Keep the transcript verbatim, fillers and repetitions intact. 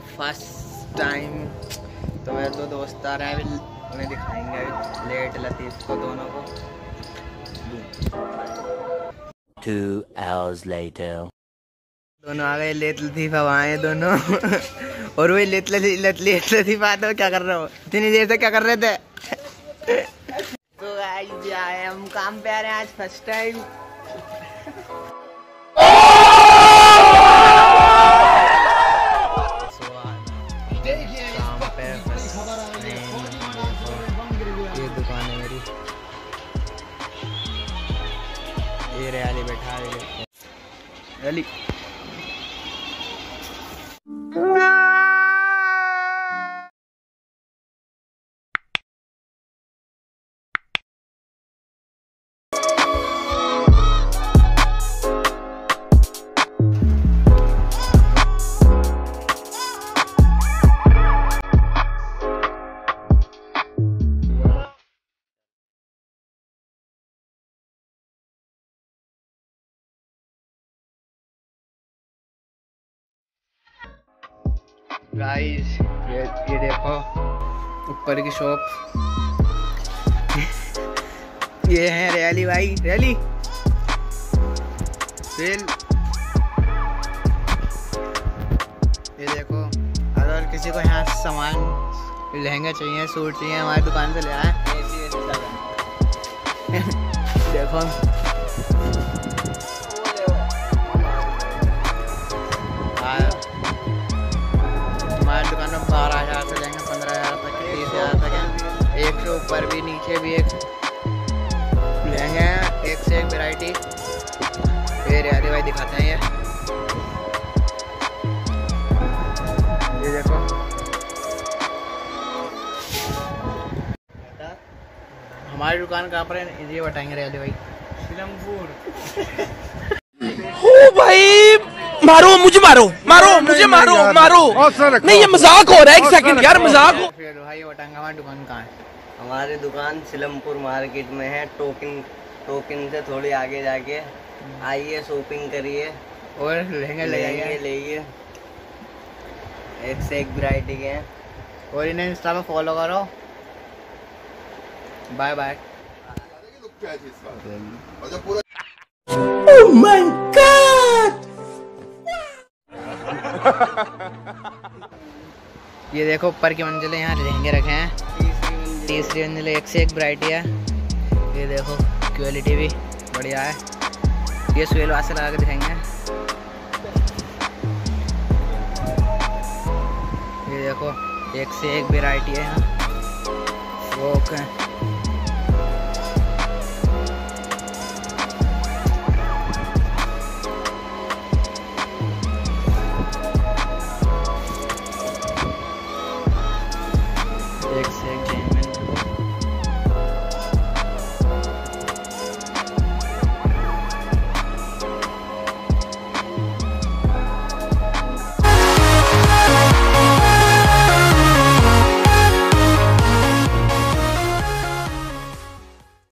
First time. तो मेरे दो दोस्त आ रहे हैं, अभी उन्हें दिखाएंगे अभी लेट लतीफ़ को दोनों को। Two hours later. दोनों आ गए, लेट लतीफ़ अब आए दोनों। और वही लेट लतीफ़ लेट लतीफ़ आते हो, क्या कर रहे हो इतनी देर से, क्या कर रहे थे? तो गाइस आए हम काम पे आ रहे हैं आज फर्स्ट टाइम। ये दुकान है मेरी, ये रैली बैठा है रैली। गाइस ये ये देखो ऊपर की शॉप। ये है रैली भाई, रैली सेल। ये देखो अगर किसी को यहाँ सामान लहंगा चाहिए, सूट चाहिए, हमारी दुकान से ले आए। देखो हमारी दुकान में बारह हजार से लेंगे पंद्रह हजार तक, तीस हजार तक है। एक से ऊपर भी, नीचे भी एक लेंगे हैं, एक से एक वैरायटी। ये रियाली भाई दिखाते हैं। ये ये देखो हमारी दुकान कहाँ पर है ये बताएंगे रियाली भाई। सलामपुर। ओ भाई मारो मुझे, मारो मारो मुझे, मारो मारो। नहीं ये मजाक हो रहा है, एक सेकंड यार मजाक हो। भाई बताएंगे हमारी दुकान कहाँ है। हमारी दुकान सलामपुर मार्केट में है, टोकिन टोकिन से थोड़ी आगे जाके। आइए शॉपिंग करिए और लहंगे लेंगे लेइए, एक से एक वैरायटी के हैं। और इन्हें इंस्टा पे फॉलो करो। Bye bye. Oh my god. ये देखो ऊपर की मंजिलें, यहाँ लहंगे रखे हैं। तीसरी मंजिल एक से एक वैरायटी है। ये देखो क्वालिटी भी बढ़िया है। ये स्वेल वासे लगा के दिखाएंगे। ये देखो एक से एक वैरायटी है यहाँ। फ्रॉक है।